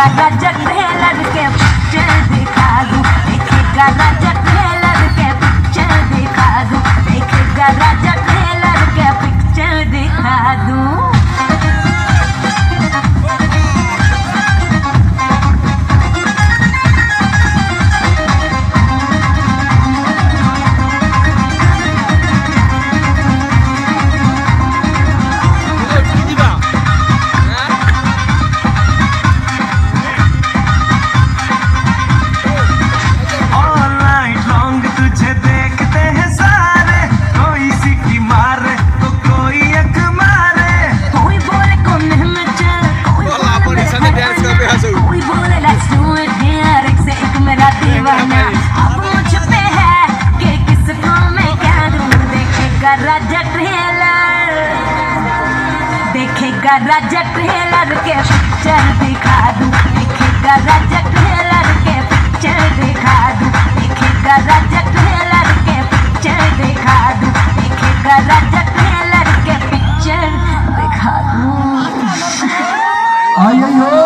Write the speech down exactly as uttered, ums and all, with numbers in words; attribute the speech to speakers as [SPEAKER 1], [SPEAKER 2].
[SPEAKER 1] राजा trailer के picture दिखा दूं, देखेगा राजा ट्रेलर के पिक्चर दिखा दूं, देखेगा राजा ट्रेलर के पिक्चर दिखा दूं। राजा ट्रेलर देखेगा राजा ट्रेलर के पिक्चर दिखा दूं, देखेगा राजा ट्रेलर के पिक्चर दिखा दूं, देखेगा राजा ट्रेलर के पिक्चर दिखा दूं, देखेगा राजा ट्रेलर के पिक्चर दिखा दूं।